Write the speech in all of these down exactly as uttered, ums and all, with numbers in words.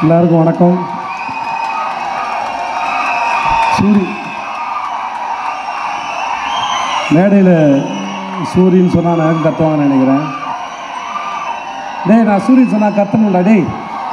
எல்லாருக்கும் வணக்கம். சூரி மேடையில் சூரியன்னு சொன்னால் நான் கத்துவாங்கன்னு நினைக்கிறேன். டேய், நான் சூரியன் சொன்னால் கத்தணும்டா. டேய்,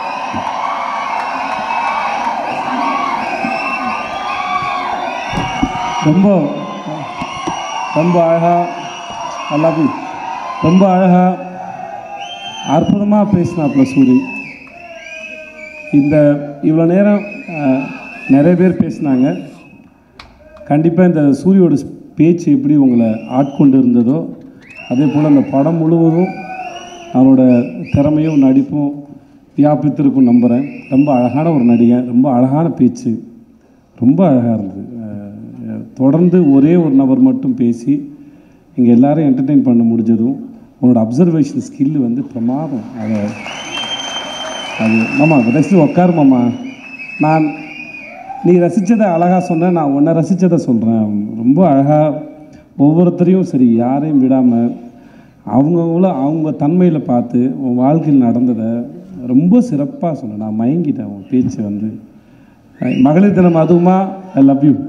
ரொம்ப ரொம்ப அழகாக எல்லாத்தையும் ரொம்ப அழகாக அற்புதமாக பேசினாப்புல சூரி. இந்த இவ்வளோ நேரம் நிறைய பேர் பேசினாங்க. கண்டிப்பாக இந்த சூரியோட பேச்சு எப்படி உங்களை ஆட்கொண்டு இருந்ததோ அதே போல் அந்த படம் முழுவதும் அவரோட திறமையும் நடிப்பும் வியாபித்திருக்கும் நம்புகிறேன். ரொம்ப அழகான ஒரு நடிகன், ரொம்ப அழகான பேச்சு, ரொம்ப அழகாக இருந்தது. தொடர்ந்து ஒரே ஒரு நபர் மட்டும் பேசி இங்கே எல்லோரும் என்டர்டெயின் பண்ண முடிஞ்சதும் உன்னோட அப்சர்வேஷன் ஸ்கில் வந்து பிரமாதம். அதை அது மாமா ரசித்து உட்காரு மாமா. நான் நீ ரசித்ததை அழகாக சொன்னேன், நான் உன்னை ரசித்ததை சொல்கிறேன். ரொம்ப அழகாக ஒவ்வொருத்தரையும் சரி யாரையும் விடாமல் அவங்கவுங்கள அவங்க தன்மையில் பார்த்து உன் வாழ்க்கையில் நடந்ததை ரொம்ப சிறப்பாக சொன்னேன். நான் மயங்கிட்டேன் உன் பேச்சு வந்து. மகளிர் தினம் அதுவுமா ஐ லவ் யூ.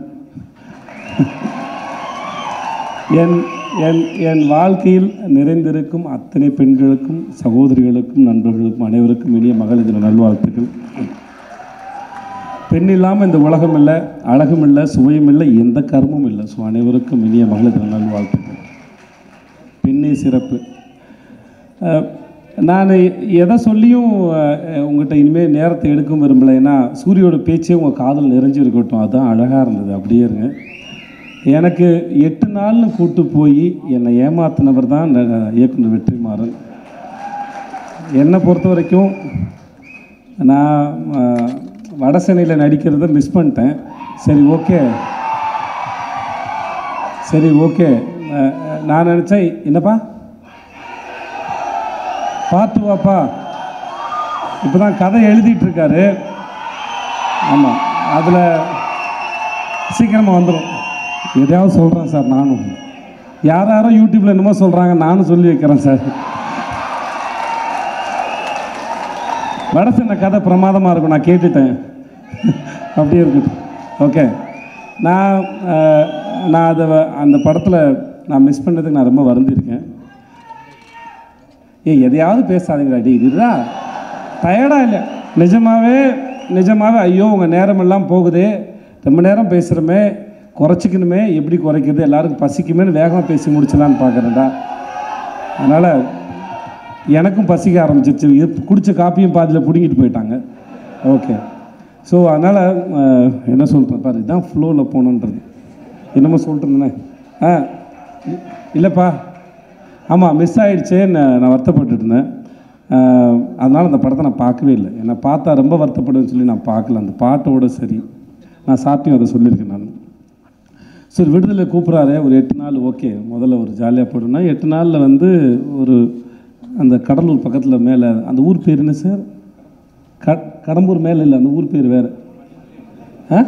என் என் என் வாழ்க்கையில் நிறைந்திருக்கும் அத்தனை பெண்களுக்கும் சகோதரிகளுக்கும் நண்பர்களுக்கும் அனைவருக்கும் இனிய மகளிர் தின நல்வாழ்த்துக்கள். பெண் இல்லாமல் இந்த உலகம் இல்லை, அழகும் இல்லை, சுவையும் இல்லை, எந்த கர்மமும் இல்லை. ஸோ அனைவருக்கும் இனிய மகளிர் தின நல்வாழ்த்துக்கள். பெண்ணே சிறப்பு. நான் எதை சொல்லியும் உங்கள்கிட்ட இனிமேல் நேரத்தை எடுக்கவும் விரும்பலை. ஏன்னா சூரியோட பேச்சே உங்கள் காதல் நிறைஞ்சு இருக்கட்டும், அதுதான் அழகாக இருந்தது. அப்படியே இருங்க. எனக்கு எட்டு நாள்னு கூட்டு போய் என்னை ஏமாத்தினவர் தான் இயக்குனர் வெற்றிமாறன். என்னை பொறுத்த வரைக்கும் நான் வடசென்னையில் நடிக்கிறத மிஸ் பண்ணிட்டேன். சரி ஓகே சரி ஓகே நான் நினச்சேன், என்னப்பா பார்த்து வாப்பா, இப்போ தான் கதை எழுதிட்டுருக்காரு. ஆமாம், அதில் சீக்கிரமாக வந்துடும். எதையாவது சொல்கிறேன் சார், நானும் யார் யாரோ யூடியூப்பில் என்னமோ சொல்கிறாங்க, நானும் சொல்லி வைக்கிறேன் சார். வடசென்னை கதை பிரமாதமாக இருக்கும், நான் கேட்டுட்டேன். அப்படியே இருக்கட்டும். ஓகே, நான் நான் அதை அந்த படத்தில் நான் மிஸ் பண்ணதுக்கு நான் ரொம்ப வருந்திருக்கேன். ஏ எதையாவது பேசாதீங்களா டி, இதுதான் டயர்டாக இல்லை நிஜமாகவே நிஜமாகவே ஐயோ உங்கள் நேரமெல்லாம் போகுதே, ரொம்ப நேரம் பேசுகிறோமே, குறைச்சிக்கணுமே, எப்படி குறைக்கிறது, எல்லாருக்கும் பசிக்குமேனு வேகமாக பேசி முடிச்சலான்னு பார்க்குறேன்டா. அதனால் எனக்கும் பசிக்க ஆரம்பிச்சிருச்சு. குடித்த காப்பியும் பாதியில் பிடுங்கிட்டு போயிட்டாங்க. ஓகே, ஸோ அதனால் என்ன சொல்கிறேன் பாரு, இதுதான் ஃப்ளோவில் போகணுன்றது. என்னமோ சொல்லிட்டு இருந்தேனே. ஆ இல்லைப்பா, ஆமாம் மிஸ் ஆகிடுச்சேன்னு நான் வருத்தப்பட்டு இருந்தேன். அதனால் அந்த படத்தை நான் பார்க்கவே இல்லை. என்னை பார்த்தா ரொம்ப வருத்தப்படுன்னு சொல்லி நான் பார்க்கல. அந்த பாட்டோடு சரி நான் சாப்பிட்டையும் அதை சொல்லியிருக்கேன் நான். சரி, விடுதலை கூப்பிட்றாரு ஒரு எட்டு நாள். ஓகே, முதல்ல ஒரு ஜாலியாக போடுனா எட்டு நாளில் வந்து ஒரு அந்த கடலூர் பக்கத்தில் மேலே, அந்த ஊர் பேர் என்ன சார்? க கடம்பூர் மேலே இல்லை, அந்த ஊர் பேர் வேறு. ஆ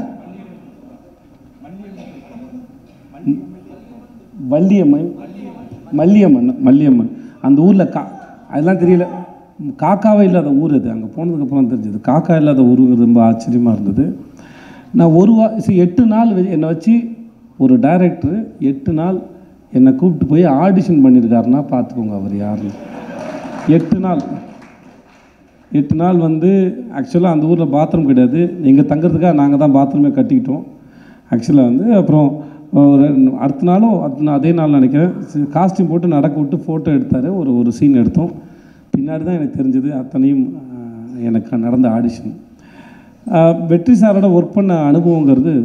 வள்ளியம்மன் மல்லியம்மன் மல்லியம்மன் அந்த ஊரில் கா அதெல்லாம் தெரியல, காக்காவே இல்லாத ஊர் அது. அங்கே போனதுக்கப்புறம் தெரிஞ்சது காக்கா இல்லாத ஊருங்கிறது ரொம்ப ஆச்சரியமாக இருந்தது. நான் ஒரு வா எட்டு நாள் என்னை வச்சு ஒரு டைரக்டர் எட்டு நாள் என்னை கூப்பிட்டு போய் ஆடிஷன் பண்ணியிருக்காருன்னா பார்த்துக்கோங்க அவர் யாருன்னு. எட்டு நாள் எட்டு நாள் வந்து ஆக்சுவலாக அந்த ஊரில் பாத்ரூம் கிடையாது. எங்கள் தங்குறதுக்காக நாங்கள் தான் பாத்ரூமே கட்டிக்கிட்டோம் ஆக்சுவலாக வந்து. அப்புறம் ஒரு அடுத்த நாளும் அதே நாள் நினைக்கிறேன் காஸ்டியூம் போட்டு நடக்க விட்டு ஃபோட்டோ எடுத்தார். ஒரு ஒரு சீன் எடுத்தோம். பின்னாடி தான் எனக்கு தெரிஞ்சது அத்தனையும் எனக்கு நடந்த ஆடிஷன். வெற்றி சாரோட ஒர்க் பண்ண அனுபவங்கிறது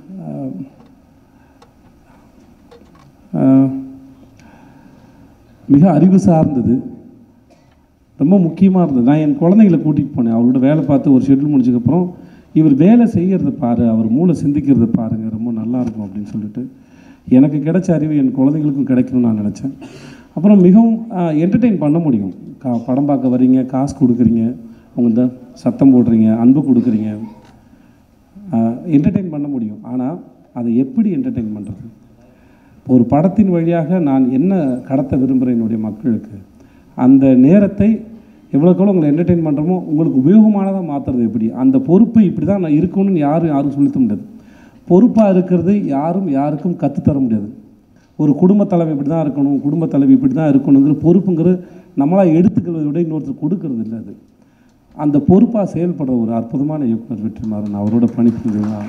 மிக அறிவு சார்ந்தது, ரொம்ப முக்கியமாக இருந்தது. நான் என் குழந்தைங்களை கூட்டிகிட்டு போனேன். அவரோட வேலை பார்த்து ஒரு ஷெட்யூல் முடிச்சதுக்கப்புறம் இவர் வேலை செய்கிறத பாரு, அவர் மூளை சிந்திக்கிறத பாருங்கள், ரொம்ப நல்லாயிருக்கும் அப்படின்னு சொல்லிட்டு எனக்கு கிடைச்ச அறிவு என் குழந்தைங்களுக்கும் கிடைக்கணும்னு நான் நினச்சேன். அப்புறம் மிகவும் என்டர்டெயின் பண்ண முடியும். கா படம் பார்க்க வர்றீங்க, காசு கொடுக்குறீங்க, அவங்க தான் சத்தம் போடுறீங்க, அன்பு கொடுக்குறீங்க, என்டர்டெயின் பண்ண முடியும். ஆனால் அதை எப்படி என்டர்டெயின் பண்ணுறது? ஒரு படத்தின் வழியாக நான் என்ன கடத்த விரும்புகிறேன் என்னுடைய மக்களுக்கு, அந்த நேரத்தை எவ்வளோக்கு எவ்வளோ உங்களை என்டர்டெயின் பண்ணுறோமோ உங்களுக்கு உபயோகமானதாக மாற்றுறது எப்படி, அந்த பொறுப்பு இப்படி தான் நான் இருக்கணும்னு யாரும் யாரும் சொல்லித்த முடியாது. பொறுப்பாக இருக்கிறது யாரும் யாருக்கும் கற்றுத்தர முடியாது. ஒரு குடும்ப தலைவி இப்படி தான் இருக்கணும், குடும்ப தலைவி இப்படி தான் இருக்கணுங்கிற பொறுப்புங்கிறது நம்மளாக எடுத்துக்கிறத விட இன்னொருத்தர் கொடுக்கறது இல்லை. அது அந்த பொறுப்பாக செயல்படுற ஒரு அற்புதமான இயக்குனர் வெற்றிமாறன். அவரோட பணிபுரிஞ்சதுதான்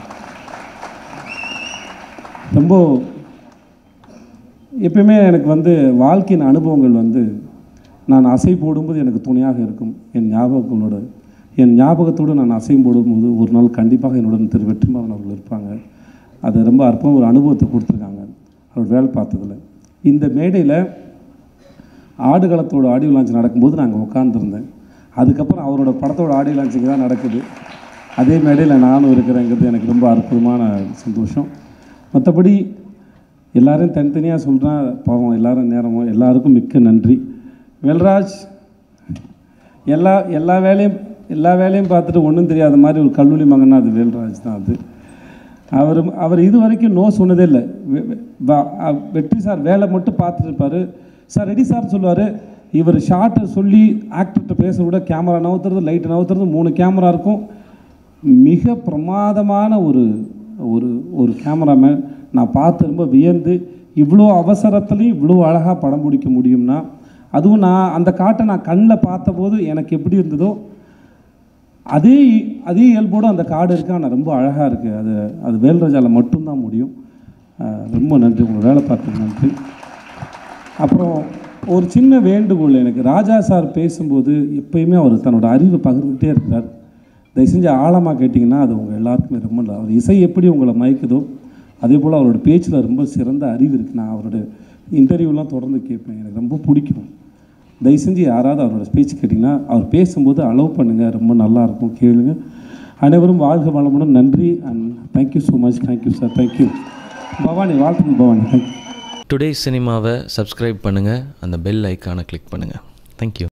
ரொம்ப எப்பயுமே எனக்கு வந்து வாழ்க்கையின் அனுபவங்கள் வந்து நான் அசை போடும்போது எனக்கு துணையாக இருக்கும். என் ஞாபகங்களோட என் ஞாபகத்தோடு நான் அசையும் போடும்போது ஒரு நாள் கண்டிப்பாக என்னுடன் திரு வெற்றிமாறன் அவர்கள் இருப்பாங்க. அது ரொம்ப அற்புதம் ஒரு அனுபவத்தை கொடுத்துருக்காங்க அவர் வேலை பார்த்ததில். இந்த மேடையில் ஆடுகளத்தோட ஆடியோ லான்ச் நடக்கும்போது நாங்கள் உட்காந்துருந்தேன். அதுக்கப்புறம் அவரோட படத்தோட ஆடியோ லான்ச்சுக்கு தான் நடக்குது. அதே மேடையில் நானும் இருக்கிறேங்கிறது எனக்கு ரொம்ப அற்புதமான சந்தோஷம். மற்றபடி எல்லோரும் தனித்தனியாக சொல்கிறேன், பாவம் எல்லோரும் நேரமும் எல்லாருக்கும் மிக்க நன்றி. வேல்ராஜ் எல்லா எல்லா வேலையும் எல்லா வேலையும் பார்த்துட்டு ஒன்றும் தெரியாத மாதிரி ஒரு கல்லூரி மகன்னா அது வேல்ராஜ் தான். அது அவர் அவர் இது வரைக்கும் நோ சொன்னதே இல்லை. வெற்றி சார் வேலை மட்டும் பார்த்துட்டு இருப்பார். சார் ரெடி சார் சொல்லுவார். இவர் ஷார்ட்டை சொல்லி ஆக்டர்கிட்ட பேச விட கேமரா நவுத்துறது, லைட்டு நவுத்துறது, மூணு கேமரா இருக்கும். மிக பிரமாதமான ஒரு ஒரு ஒரு கேமராமேன். நான் பார்த்து ரொம்ப வியந்து, இவ்வளோ அவசரத்துலேயும் இவ்வளோ அழகாக படம் பிடிக்க முடியும்னா, அதுவும் நான் அந்த காட்டை நான் கண்ணில் பார்த்தபோது எனக்கு எப்படி இருந்ததோ அதே அதே இயல்போடு அந்த காடு இருக்குது. ஆனால் ரொம்ப அழகாக இருக்குது. அது அது வேல்ராஜாவில் மட்டும்தான் முடியும். ரொம்ப நன்றி, உங்கள் வேலை பார்த்து நன்றி. அப்புறம் ஒரு சின்ன வேண்டுகோள் எனக்கு, ராஜா சார் பேசும்போது எப்பயுமே அவர் தன்னோட அறிவை பகிர்ந்துகிட்டே இருக்கிறார். தயவு செஞ்சு ஆழமாக கேட்டிங்கன்னா அது உங்கள் எல்லாருக்குமே ரொம்ப இல்லை. அவர் இசை எப்படி உங்களை மயக்குதோ அதே போல் அவரோட பேச்சில் ரொம்ப சிறந்த அறிவு இருக்குது. நான் அவரோட இன்டர்வியூலாம் தொடர்ந்து கேட்பேன், எனக்கு ரொம்ப பிடிக்கும். தயவு செஞ்சு யாராவது அவரோட ஸ்பீச் கேட்டிங்கன்னா அவர் பேசும்போது அலோவ் பண்ணுங்கள், ரொம்ப நல்லாயிருக்கும், கேளுங்க. அனைவரும் வாழ்க வளமுடன். நன்றி and thank you so much. Thank you sir, thank you. Bhavani, வாழ்த்துக்கள் பவானி. தேங்க்யூ. டுடே சினிமாவை சப்ஸ்கிரைப் பண்ணுங்கள், அந்த பெல் ஐக்கானை கிளிக் பண்ணுங்கள். தேங்க்யூ.